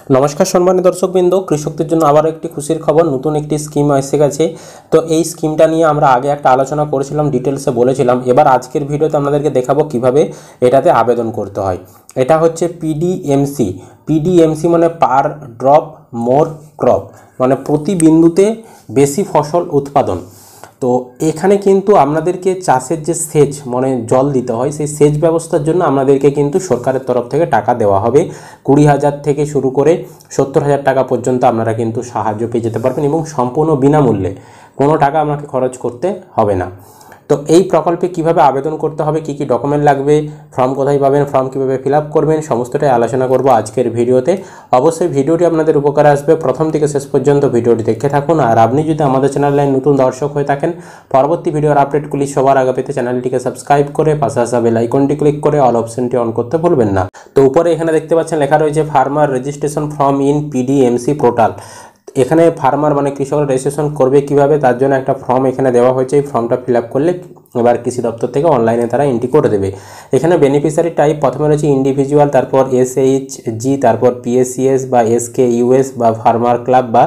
নমস্কার সম্মানিত দর্শকবৃন্দ, কৃষকদের জন্য আবার একটি খুশির খবর, নতুন একটি স্কিম এসে গেছে। তো এই স্কিমটা নিয়ে আমরা আগে একটা আলোচনা করেছিলাম, ডিটেলসে বলেছিলাম। এবার আজকের ভিডিওতে আপনাদেরকে দেখাবো কিভাবে এটাতে আবেদন করতে হয়। এটা হচ্ছে পিডিএমসি। পিডিএমসি মানে পার ড্রপ মোর ক্রপ, মানে প্রতি বিন্দুতে বেশি ফসল উৎপাদন। তো এখানে কিন্তু আপনাদেরকে চাষের যে সেচ মানে জল দিতে হয়, সেই সেচ ব্যবস্থার জন্য আপনাদেরকে কিন্তু সরকারের তরফ থেকে টাকা দেওয়া হবে। 20,000 থেকে শুরু করে 70,000 টাকা পর্যন্ত আপনারা কিন্তু সাহায্য পেয়ে যেতে পারবেন, এবং সম্পূর্ণ বিনামূল্যে, কোনো টাকা আপনাকে খরচ করতে হবে না। তো এই প্রকল্পে কিভাবে আবেদন করতে হবে, কি কি ডকুমেন্ট লাগবে, ফর্ম কোথায় পাবেন, ফর্ম কীভাবে ফিল আপ করবেন, সমস্তটাই আলোচনা করব আজকের ভিডিওতে। অবশ্যই ভিডিওটি আপনাদের উপকারে আসবে, প্রথম থেকে শেষ পর্যন্ত ভিডিওটি দেখতে থাকুন। আর আপনি যদি আমাদের চ্যানেলে নতুন দর্শক হয়ে থাকেন, পরবর্তী ভিডিওর আপডেটগুলি সবার আগে পেতে চ্যানেলটিকে সাবস্ক্রাইব করে পাশে আসা বেল আইকনটি ক্লিক করে অল অপশনটি অন করতে ভুলবেন না। তো উপরে এখানে দেখতে পাচ্ছেন লেখা রয়েছে farmer registration form in PDMC portal. এখানে ফার্মার মানে কৃষকরা রেজিস্ট্রেশন করবে কিভাবে, তার জন্য একটা ফর্ম এখানে দেওয়া হয়েছে। এই ফর্মটা ফিল আপ করলে এবার কৃষি দপ্তর থেকে অনলাইনে তারা এন্ট্রি করে দেবে। এখানে বেনিফিশিয়ারি টাইপ প্রথমে রয়েছে ইন্ডিভিজুয়াল, তারপর SHG, তারপর PSCS বা SKUS বা ফার্মার ক্লাব বা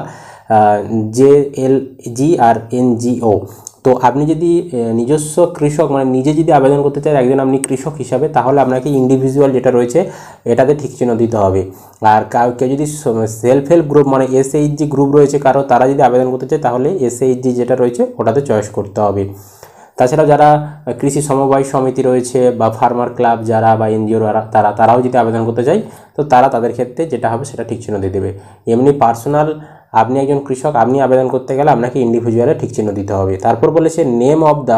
JLG আর NGO। তো আপনি যদি নিজস্ব কৃষক মানে নিজে যদি আবেদন করতে চান একজন আপনি কৃষক হিসাবে, তাহলে আপনাকে ইন্ডিভিজুয়াল যেটা রয়েছে এটাতে ঠিক চিহ্ন দিতে হবে। আর কেউ যদি সেলফ হেল্প গ্রুপ মানে SHG গ্রুপ রয়েছে কারো, তারা যদি আবেদন করতে চায় তাহলে SHG যেটা রয়েছে ওটাতে চয়েস করতে হবে। তাছাড়াও যারা কৃষি সমবায় সমিতি রয়েছে বা ফার্মার ক্লাব যারা বা NGO তারাও যদি আবেদন করতে চায়, তো তাদের ক্ষেত্রে যেটা হবে সেটা ঠিক চিহ্ন দিয়ে দেবে। এমনি পার্সোনাল আপনি একজন কৃষক, আপনি আবেদন করতে গেলে আপনাকে ইন্ডিভিজুয়ালে ঠিক চিহ্ন দিতে হবে। তারপর বলেছে নেম অফ দ্য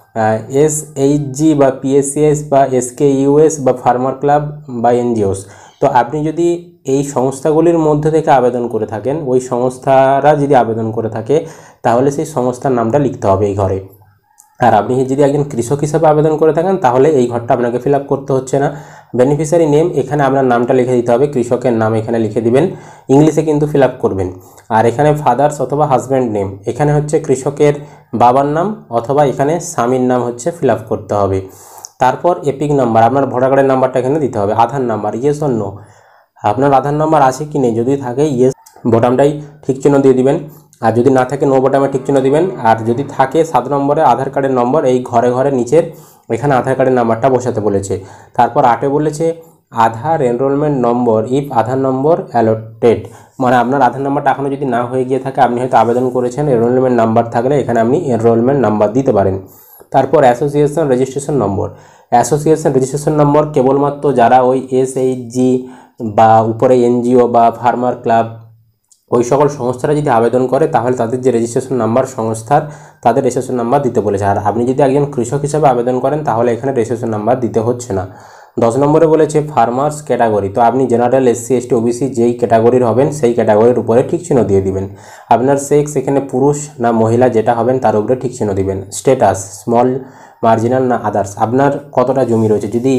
SHG বা PSCS বা SKUS বা ফার্মার ক্লাব বা NGOs। তো আপনি যদি এই সংস্থাগুলির মধ্যে থেকে আবেদন করে থাকেন, ওই সংস্থারা যদি আবেদন করে থাকে তাহলে সেই সংস্থার নামটা লিখতে হবে এই ঘরে। আর আপনি যদি একজন কৃষক হিসাবে আবেদন করে থাকেন তাহলে এই ঘরটা আপনাকে ফিল আপ করতে হচ্ছে না। বেনিফিশিয়ারি নেম, এখানে আপনার নামটা লিখে দিতে হবে, কৃষকের নাম এখানে লিখে দিবেন, ইংলিশে কিন্তু ফিল আপ করবেন। আর এখানে ফাদার্স অথবা হাজব্যান্ড নেম, এখানে হচ্ছে কৃষকের বাবার নাম অথবা এখানে স্বামীর নাম হচ্ছে ফিল আপ করতে হবে। তারপর এপিক নাম্বার, আপনার ভোটার কার্ডের নাম্বারটা এখানে দিতে হবে। Aadhaar number, yes or no, আপনার আধার নাম্বার আছে কি নেই, যদি থাকে ইয়েস বোতামটাই ঠিক চিহ্ন দিয়ে দিবেন, আর যদি না থাকে নো বোতামে ঠিক চিহ্ন দিবেন। আর যদি থাকে 7 নম্বরে আধার কার্ডের নম্বর, এই ঘরে ঘরে নিচের এখানে আধার কার্ডের নাম্বারটা বসাতে বলেছে। তারপর 8 বলেছে Aadhaar enrolment number if Aadhaar number allotted, মানে আপনার আধার নাম্বারটা এখনও যদি না হয়ে গিয়ে থাকে, আপনি হয়তো আবেদন করেছেন, এনরোলমেন্ট নাম্বার থাকলে এখানে আপনি এনরোলমেন্ট নাম্বার দিতে পারেন। তারপর association registration number, association registration number কেবলমাত্র যারা ওই SHG বা উপরে NGO বা ফার্মার ক্লাব ওই সকল সংস্থারা যদি আবেদন করে তাহলে তাদের যে রেজিস্ট্রেশন নাম্বার সংস্থার, তাদের রেজিস্ট্রেশন নাম্বার দিতে বলেছে। আর আপনি যদি একজন কৃষক হিসাবে আবেদন করেন তাহলে এখানে রেজিস্ট্রেশন নাম্বার দিতে হচ্ছে না। 10 নম্বরে বলেছে ফার্মার্স ক্যাটাগরি, তো আপনি জেনারেল SC ST OBC যেই ক্যাটাগরির হবেন সেই ক্যাটাগরির উপরে ঠিক চিহ্ন দিয়ে দিবেন। আপনার সেক্স এখানে পুরুষ না মহিলা যেটা হবেন তার উপরে ঠিক চিহ্ন দিবেন। স্ট্যাটাস স্মল মার্জিনাল না আদার্স, আপনার কতটা জমি রয়েছে, যদি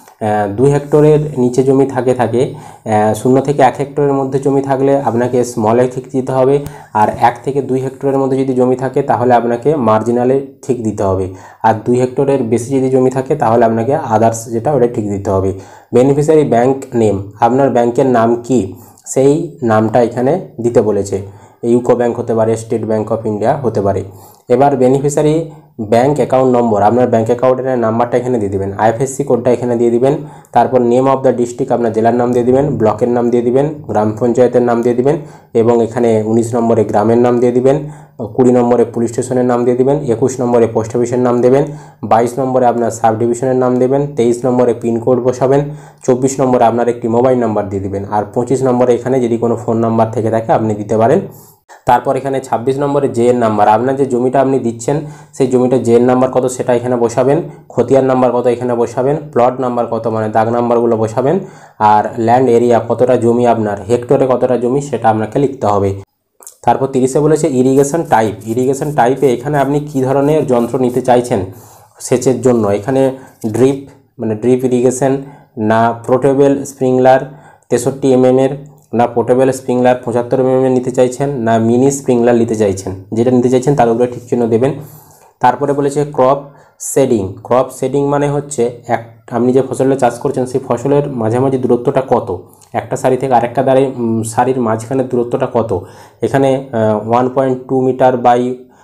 2 হেক্টরের নিচে জমি থাকে 0 থেকে 1 হেক্টরের মধ্যে জমি থাকলে আপনাকে স্মলে ঠিক দিতে হবে। আর 1 থেকে 2 হেক্টরের মধ্যে যদি জমি থাকে তাহলে আপনাকে মার্জিনালে ঠিক দিতে হবে। আর 2 হেক্টরের বেশি যদি জমি থাকে তাহলে আপনাকে আদার্স যেটা ওটা ঠিক দিতে হবে। বেনিফিশিয়ারি ব্যাংক নেম, আপনার ব্যাংকের নাম কি সেই নামটা এখানে দিতে বলেছে। ইউকো ব্যাংক হতে পারে, স্টেট ব্যাংক অফ ইন্ডিয়া হতে পারে। এবার বেনিফিশিয়ারি ব্যাংক অ্যাকাউন্ট নম্বর, আপনার ব্যাংক অ্যাকাউন্টের নাম্বারটা এখানে দিয়ে দিবেন, IFSC কোডটা এখানে দিয়ে দিবেন। তারপর নেম অফ দ্য ডিস্ট্রিক্ট, আপনার জেলার নাম দিয়ে দিবেন, ব্লকের নাম দিয়ে দিবেন, গ্রাম পঞ্চায়েতের নাম দিয়ে দিবেন, এবং এখানে 19 নম্বরে গ্রামের নাম দিয়ে দিবেন, 20 নম্বরে পুলিশ স্টেশনের নাম দিয়ে দিবেন, 21 নম্বরে পোস্ট অফিসের নাম দেবেন, 22 নম্বরে আপনার সাব ডিভিশনের নাম দেবেন, 23 নম্বরে পিনকোড বসাবেন, 24 নম্বরে আপনার একটি মোবাইল নাম্বার দিয়ে দিবেন, আর 25 নম্বরে এখানে যদি কোনো ফোন নাম্বার থেকে থাকে আপনি দিতে পারেন। তারপর এখানে 26 নম্বরে JN নাম্বার, আপনার যে জমিটা আপনি দিচ্ছেন সেই জমিটা JN নাম্বার কত সেটা এখানে বসাবেন, খতিয়ান নাম্বার কত এখানে বসাবেন, প্লট নাম্বার কত মানে দাগ নাম্বারগুলো বসাবেন, আর ল্যান্ড এরিয়া কতটা জমি আপনার, হেক্টরে কতটা জমি সেটা আপনাকে লিখতে হবে। তারপর 30-এ বলেছে ইরিগেশন টাইপ, ইরিগেশন টাইপে এখানে আপনি কি ধরনের যন্ত্র নিতে চাইছেন সেচের জন্য, এখানে ড্রিপ মানে ড্রিপ ইরিগেশন না পোর্টেবল স্প্রিংলার 63 mm না পোর্টেবল স্প্রিংলার 75 mm নিতে চাইছেন, না মিনি স্প্রিংলার নিতে চাইছেন, যেটা নিতে চাইছেন তার উপরে ঠিক চিহ্ন দেবেন। তারপরে বলেছে ক্রপ শেডিং, ক্রপ শেডিং মানে হচ্ছে আপনি যে ফসলটা চাষ করছেন সেই ফসলের মাঝামাঝি দূরত্বটা কত, একটা সারি থেকে আরেকটা সারির মাঝখানের দূরত্বটা কত, এখানে 1.2 মিটার বাই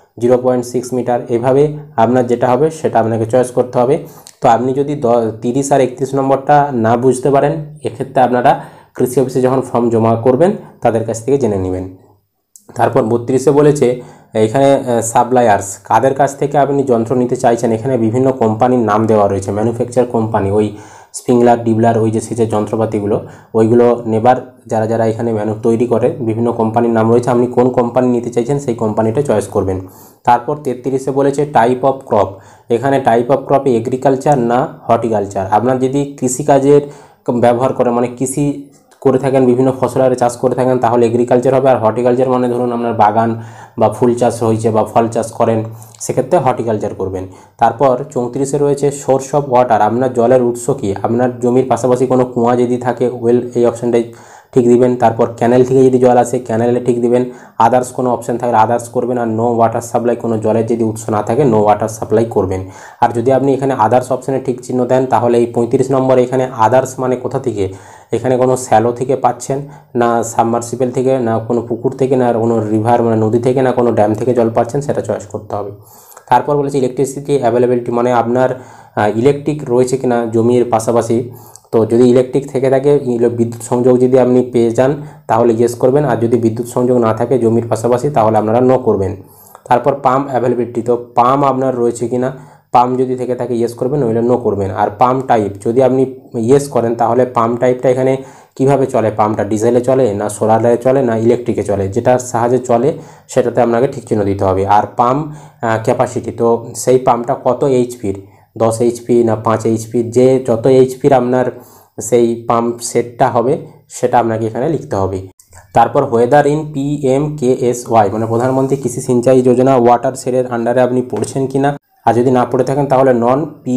0.6 মিটার, এভাবে আপনার যেটা হবে সেটা আপনাকে চয়েস করতে হবে। তো আপনি যদি 30 আর 31 নম্বরটা না বুঝতে পারেন, এক্ষেত্রে আপনারা কৃষি অফিসে যখন ফর্ম জমা করবেন তাদের কাছ থেকে জেনে নেবেন। তারপর 32-এ বলেছে এখানে সাপ্লায়ার্স, কাদের কাছ থেকে আপনি যন্ত্র নিতে চাইছেন, এখানে বিভিন্ন কোম্পানির নাম দেওয়া রয়েছে, ম্যানুফ্যাকচার কোম্পানি, ওই স্প্রিংলার, ডিবলার, ওই যে সেচের যন্ত্রপাতিগুলো ওইগুলো নেবার যারা এখানে তৈরি করে বিভিন্ন কোম্পানির নাম রয়েছে, আপনি কোন কোম্পানি নিতে চাইছেন সেই কোম্পানিটা চয়েস করবেন। তারপর 33-এ বলেছে টাইপ অফ ক্রপ, এখানে টাইপ অফ ক্রপ এগ্রিকালচার না হর্টিকালচার। আপনার যদি কৃষিকাজের ব্যবহার করে মানে কৃষি করে থাকেন, বিভিন্ন ফসলের চাষ করে থাকেন, তাহলে এগ্রিকালচার হবে। আর হর্টিকালচার মানে ধরুন আপনার বাগান বা ফুল চাষ হয়েছে বা ফল চাষ করেন, সেক্ষেত্রে হর্টিকালচার করবেন। তারপর 34-এ রয়েছে সোর্স অফ ওয়াটার, আপনার জলের উৎস কী, আপনার জমির পাশাপাশি কোনো কুয়া যদি থাকে ওয়েল, এই অপশানটাই ঠিক দিবেন। তারপর ক্যানেল থেকে যদি জল আসে ক্যানেলে ঠিক দিবেন, আদার্স কোনো অপশান থাকলে আদার্স করবেন, আর নো ওয়াটার সাপ্লাই, কোনো জলের যদি উৎস না থাকে নো ওয়াটার সাপ্লাই করবেন। আর যদি আপনি এখানে আদার্স অপশানে ঠিক চিহ্ন দেন, তাহলে এই 35 নম্বরে এখানে আদার্স মানে কোথা থেকে, এখানে কোনো স্যালো থেকে পাচ্ছেন না, সাবমার্সিবল থেকে না, কোনো পুকুর থেকে না, কোনো রিভার মানে নদী থেকে না, কোনো ড্যাম থেকে জল পাচ্ছেন, সেটা চয়েস করতে হবে। তারপর বলেছে ইলেকট্রিসিটি অ্যাভেলেবিলিটি, মানে আপনার ইলেকট্রিক রয়েছে কিনা জমির পাশাপাশি। তো যদি ইলেকট্রিক থেকে থাকে, বিদ্যুৎ সংযোগ যদি আপনি পেয়ে যান তাহলে ইয়েস করবেন, আর যদি বিদ্যুৎ সংযোগ না থাকে জমির পাশাপাশি তাহলে আপনারা নো করবেন। তারপর পাম্প অ্যাভেলেবিলিটি, তো পাম্প আপনার রয়েছে কিনা, পাম্প যদি থেকে থাকে ইয়েস করবেন, নইলে নো করবেন। আর পাম্প টাইপ যদি আপনি ইয়েস করেন তাহলে পাম্প টাইপটা এখানে কিভাবে চলে, পাম্পটা ডিজেলে চলে না সোলারে চলে না ইলেকট্রিকে চলে, যেটার সাহায্যে চলে সেটাতে আপনাকে ঠিক চিহ্ন দিতে হবে। আর পাম্প ক্যাপাসিটি, তো সেই পাম্পটা কত এইচপির, 10 এইচপি না 5 এইচপির, যে যত এইচপির আপনার সেই পাম্প সেটটা হবে সেটা আপনাকে এখানে লিখতে হবে। তারপর ওয়েদার ইন PMKSY মানে প্রধানমন্ত্রী কৃষি সিঞ্চাই যোজনা ওয়াটার শেডের আন্ডারে আপনি পড়ছেন কিনা, আর যদি না পড়ে থাকেন তাহলে নন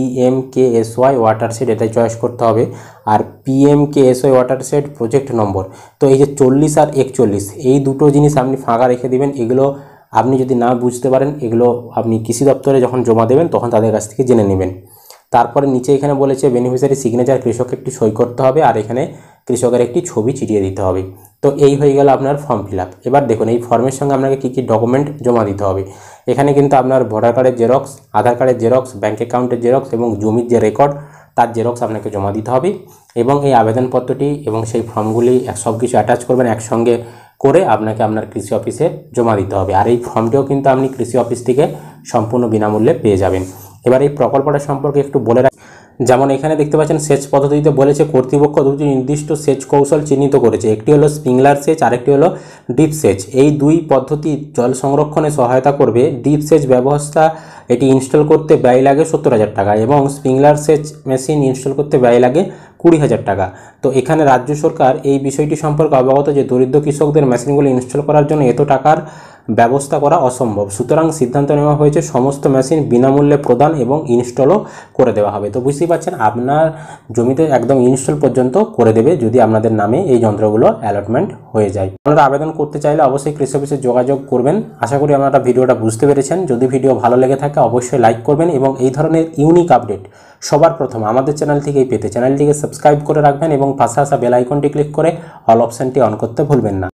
PMKSY ওয়াটার শেড এটাই চয়েস করতে হবে। আর PMKSY watershed project number, তো এই যে 40 আর 41 এই দুটো জিনিস আপনি ফাঁকা রেখে দিবেন, এগুলো আপনি যদি না বুঝতে পারেন এগুলো আপনি কৃষি দপ্তরে যখন জমা দেবেন তখন তাদের কাছ থেকে জেনে নেবেন। তারপরে নিচে এখানে বলেছে বেনিফিশিয়ারি সিগনেচার, কৃষকের একটি সই করতে হবে, আর এখানে কৃষকের একটি ছবি চিটিয়ে দিতে হবে। তো এই হয়ে গেল আপনার ফর্ম ফিল আপ। এবার দেখুন এই ফর্মের সঙ্গে আপনাকে কী কী ডকুমেন্ট জমা দিতে হবে। এখানে কিন্তু আপনার ভোটার কার্ডের জেরক্স, আধার কার্ডের জেরক্স, ব্যাঙ্ক অ্যাকাউন্টের জেরক্স এবং জমির যে রেকর্ড তার জেরক্স আপনাকে জমা দিতে হবে। এবং এই আবেদনপত্রটি এবং সেই ফর্মগুলি সব কিছু অ্যাটাচ করবেন, একসঙ্গে করে আপনাকে আপনার কৃষি অফিসে জমা দিতে হবে। আর এই ফর্মটিও কিন্তু আপনি কৃষি অফিস থেকে সম্পূর্ণ বিনামূল্যে পেয়ে যাবেন। এবার এই প্রকল্পটা সম্পর্কে একটু বলে রাখি। যেমন এখানে দেখতে পাচ্ছেন সেচ পদ্ধতিতে বলেছে কর্তৃপক্ষ দুটি নির্দিষ্ট সেচ কৌশল চিহ্নিত করেছে, একটি হলো স্প্রিংলার সেচ, আরেকটি হলো ডিপ সেচ। এই দুই পদ্ধতি জল সংরক্ষণে সহায়তা করবে। ডিপ সেচ ব্যবস্থা এটি ইনস্টল করতে ব্যয় লাগে 70,000 টাকা এবং স্প্রিংলার সেচ মেশিন ইনস্টল করতে ব্যয় লাগে 20,000 টাকা। তো এখানে রাজ্য সরকার এই বিষয়টি সম্পর্কে অবগত যে দরিদ্র কৃষকদের মেশিনগুলি ইনস্টল করার জন্য এত টাকার ব্যবস্থা করা অসম্ভব, সুতরাং সিদ্ধান্ত নেওয়া হয়েছে সমস্ত মেশিন বিনামূল্যে প্রদান এবং ইনস্টলও করে দেওয়া হবে। তো বুঝতেই পারছেন আপনার জমিতে একদম ইনস্টল পর্যন্ত করে দেবে যদি আপনাদের নামে এই যন্ত্রগুলো অ্যালটমেন্ট হয়ে যায়। আপনারা আবেদন করতে চাইলে অবশ্যই কৃষি অফিসে যোগাযোগ করবেন। আশা করি আপনারা ভিডিওটা বুঝতে পেরেছেন। যদি ভিডিও ভালো লেগে থাকে অবশ্যই লাইক করবেন এবং এই ধরনের ইউনিক আপডেট সবার প্রথম আমাদের চ্যানেল থেকেই পেতে চ্যানেলটিকে সাবস্ক্রাইব করে রাখবেন এবং পাশে আসা বেল আইকনটি ক্লিক করে অল অপশানটি অন করতে ভুলবেন না।